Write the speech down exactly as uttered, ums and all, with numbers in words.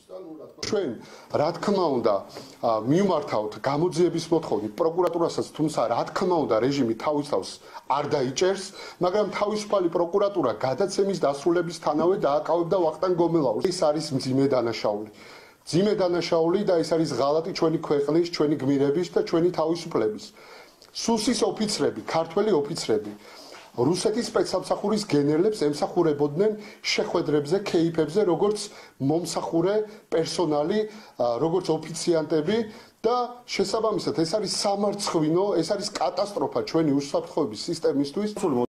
ჩვენ რა თქმა უნდა მივმართავთ გამოძიების მოთხოვნით პროკურატურასაც, თუმცა რა თქმა უნდა რეჟიმი თავის თავს არ დაიჭერს, მაგრამ თავისუფალი პროკურატურა გადაცემის დასრულებისთანავე დააკავებდა ვახტანგ გომელაურს. ეს არის მძიმე დანაშაული. მძიმე დანაშაული და ეს არის ღალატი ჩვენი ქვეყნის, ჩვენი გმირების და ჩვენი თავისუფლების. სუსის ოფიცრები, ქართველი ოფიცრები რუსეთის სპეცსამსახურის გენერლებს ემსახურებოდნენ შეხვედრებზე, ქეიფებზე, როგორც მომსახურე პერსონალი, როგორც ოფიციანტები და შესაბამისად ეს არის სამარცხვინო, ეს არის კატასტროფა ჩვენი უსაფრთხოების სისტემისთვის.